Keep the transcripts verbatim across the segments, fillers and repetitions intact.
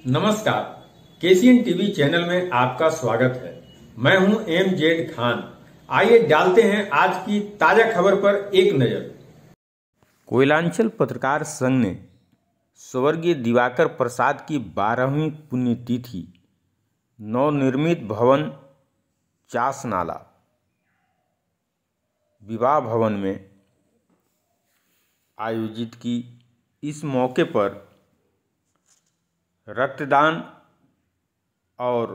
नमस्कार, KCN TV channel में आपका स्वागत है। मैं हूं एम जेड खान। आइए डालते हैं आज की ताजा खबर पर एक नजर। कोयलांचल पत्रकार संघ ने स्वर्गीय दिवाकर प्रसाद की बारहवीं पुण्यतिथि नवनिर्मित भवन चास नाला विवाह भवन में आयोजित की। इस मौके पर रक्तदान और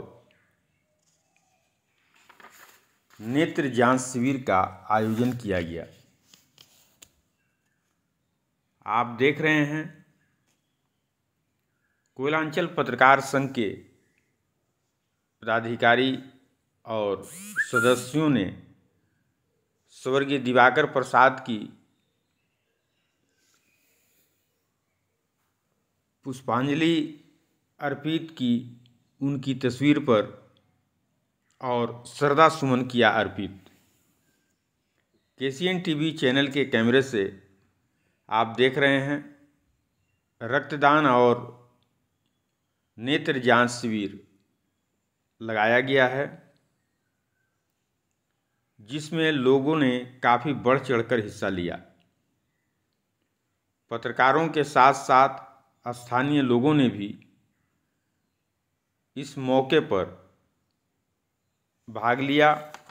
नेत्र जांच शिविर का आयोजन किया गया। आप देख रहे हैं कोयलांचल पत्रकार संघ के पदाधिकारी और सदस्यों ने स्वर्गीय दिवाकर प्रसाद की पुष्पांजलि अर्पित की, उनकी तस्वीर पर और श्रद्धा सुमन किया अर्पित। केसीएन टीवी चैनल के कैमरे से आप देख रहे हैं रक्तदान और नेत्र जांच शिविर लगाया गया है, जिसमें लोगों ने काफ़ी बढ़ चढ़कर हिस्सा लिया। पत्रकारों के साथ साथ स्थानीय लोगों ने भी इस मौके पर भाग लिया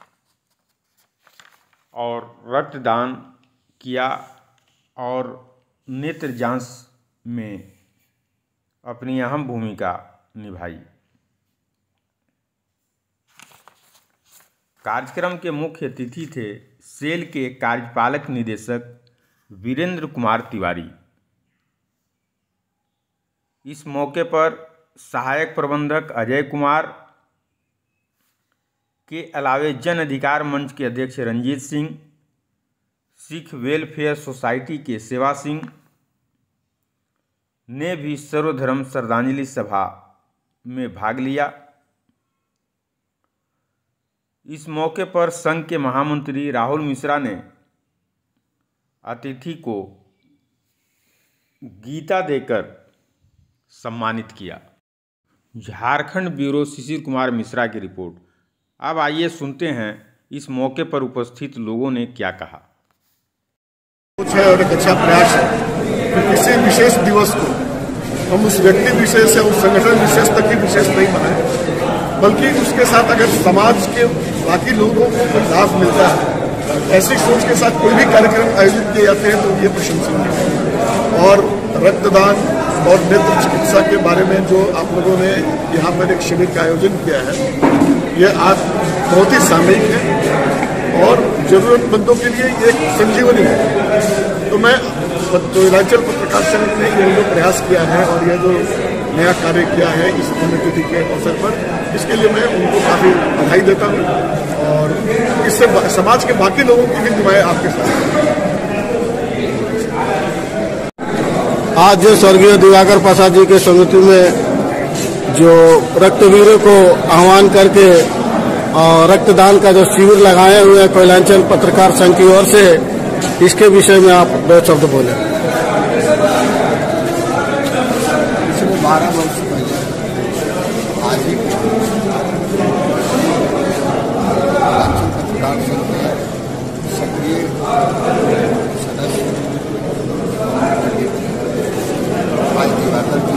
और रक्तदान किया और नेत्र जांच में अपनी अहम भूमिका निभाई। कार्यक्रम के मुख्य अतिथि थे सेल के कार्यपालक निदेशक वीरेंद्र कुमार तिवारी। इस मौके पर सहायक प्रबंधक अजय कुमार के अलावे जन अधिकार मंच के अध्यक्ष रंजीत सिंह, सिख वेलफेयर सोसाइटी के सेवा सिंह ने भी सर्वधर्म श्रद्धांजलि सभा में भाग लिया। इस मौके पर संघ के महामंत्री राहुल मिश्रा ने अतिथि को गीता देकर सम्मानित किया। झारखंड ब्यूरो शिशिर कुमार मिश्रा की रिपोर्ट। अब आइए सुनते हैं इस मौके पर उपस्थित लोगों ने क्या कहा। कुछ है और एक अच्छा प्रयास है कि किसी विशेष दिवस को हम उस व्यक्ति विशेष या उस संगठन विशेष तक ही विशेष नहीं बनाए, बल्कि उसके साथ अगर समाज के बाकी लोगों को कोई लाभ मिलता है, ऐसी सोच के साथ कोई भी कार्यक्रम आयोजित किए जाते हैं तो ये प्रशंसनीय है। और रक्तदान और नेत्र चिकित्सा के बारे में जो आप लोगों ने यहाँ पर एक शिविर का आयोजन किया है, ये आज बहुत ही सामयिक है और जरूरतमंदों के लिए ये एक संजीवनी है। तो मैं कोयलांचल पत्रकार संघ ने ये जो प्रयास किया है और ये जो नया कार्य किया है इस पुण्यतिथि के अवसर पर, इसके लिए मैं उनको काफ़ी बधाई देता हूँ और इससे समाज के बाकी लोगों की भी दुआएं आपके साथ। आज जो स्वर्गीय दिवाकर प्रसाद जी के स्मृति में जो रक्तवीरों को आह्वान करके और रक्तदान का जो शिविर लगाए हुए हैं कोयलांचल पत्रकार संघ की ओर से, इसके विषय में आप दो शब्द बोले। पिछले बारह वर्ष पहले आज ही कोयलांचल पत्रकार संघ के सक्रिय सदस्य आज दिवाकर जी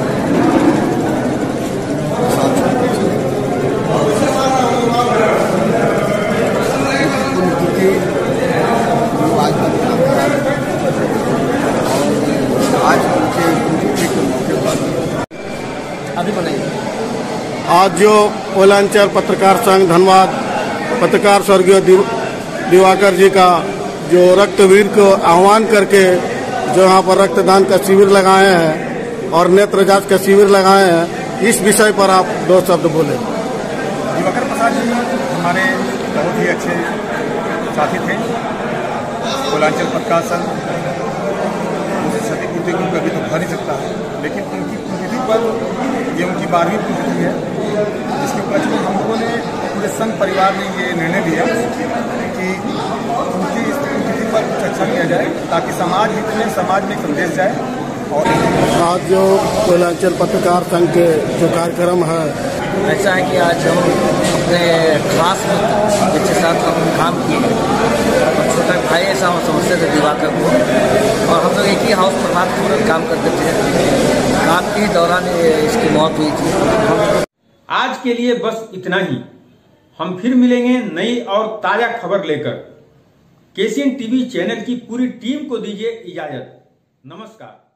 आज जो कोयलांचल पत्रकार संघ धनबाद पत्रकार स्वर्गीय दिवाकर जी का जो रक्तवीर को आह्वान करके जो यहाँ पर रक्तदान का शिविर लगाए हैं और नेत्र जांच का शिविर लगाए हैं, इस विषय पर आप दो शब्द बोले। दिवाकर प्रसाद जी हमारे बहुत ही अच्छे साथी थे। कोयलांचल पत्रकार संघ उनसे क्षतिपूर्ति को कभी तो भर नहीं सकता है, लेकिन उनकी पुण्यतिथि पर ये उनकी बारहवीं पुण्यतिथि है, जिसके उपलक्ष्य में हम लोगों ने पूरे संघ परिवार ने ये निर्णय लिया कि उनकी इस पुण्यतिथि पर कुछ अच्छा किया जाए ताकि समाज हित में समाज में संदेश जाए। और आज जो कोयलांचल पत्रकार संघ के जो कार्यक्रम है, ऐसा है कि आज हम अपने खास मित्र जिसके साथ हम काम किए और छोटा भाई ऐसा हम समझते थे दिवाकर को, और हम लोग एक ही हाउस पर हाथ पूरा काम करते थे। काम के ही दौरान इसकी मौत हुई थी। आज के लिए बस इतना ही। हम फिर मिलेंगे नई और ताजा खबर लेकर। केसीएन टीवी चैनल की पूरी टीम को दीजिए इजाजत। नमस्कार।